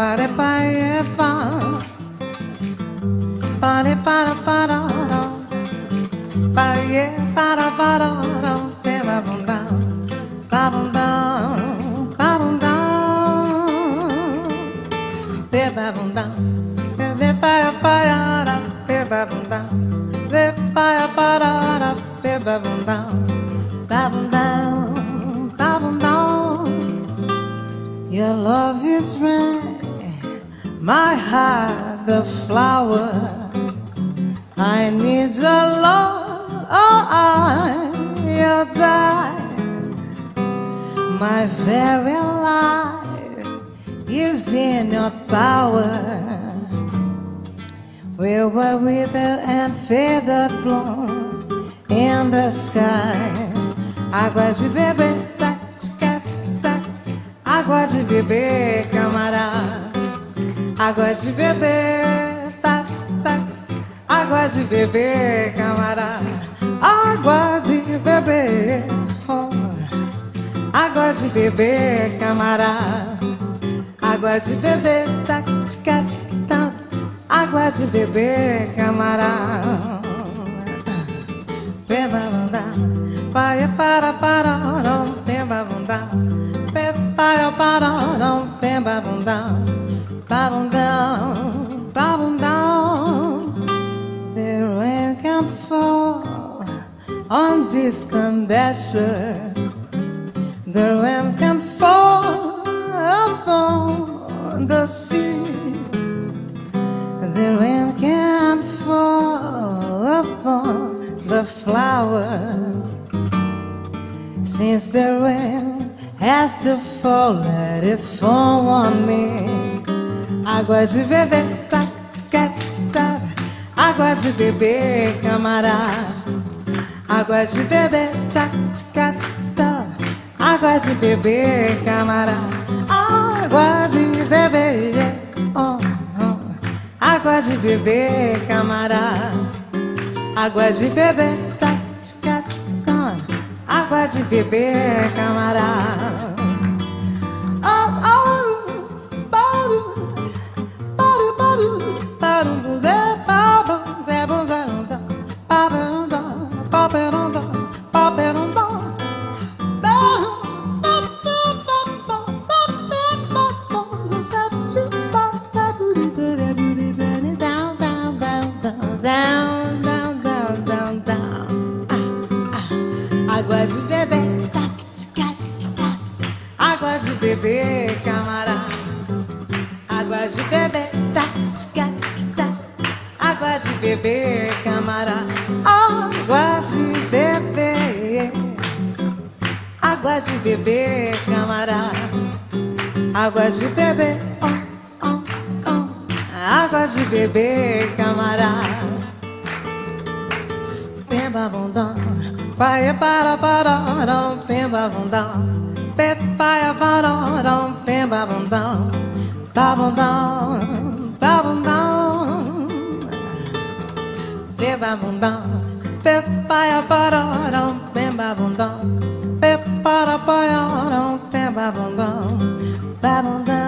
Pare pae pa, pare para para, pae para para, te va bunda, ba bunda, ba bunda, te va bunda, te pae para, te va bunda, te pae para, te va bunda, ba bunda, ba bunda. Your love is red, my heart the flower. I need your love, or I'll die. My very life is in your power. We were withered and feathered, blown in the sky. Água de beber, tac, tac, tac. Água de beber, camarada. Água de beber, tac, tac. Água de beber, camarada. Água de beber, oh. Água de beber, camarada. Água de beber, tac, tac, tac. Água de beber, camarada. Beba bunda, paia para beba bunda, paia para beba bunda, babunda, babunda. The rain can fall on distant desert. The rain can fall upon the sea. The rain can fall upon the flower. Since the rain has to fall, let it fall on me. Água de beber, tac, tac, tac. Água de beber, camarada. Água de beber, tac, tac, tac. Água de beber, camarada. Água de beber, oh, oh. Água de beber, camarada. Água de beber, tac, tac, tac. Água de beber, camarada. Oh, oh, baru, baru, baru, baru, água de beber, tac, tac, tac. Água de beber, camarada. Água de beber, tac, tac, tac. Água de beber, camarada. Água de beber. Água de beber, camarada. Água de beber, oh, oh, oh. Água de beber, camarada. Beba bundão, paia para, beba bundão. Paia para, beba bundão. Babundão, babundão. Beba bundão, paia para, beba bundão. Para, beba bundão. Babundão.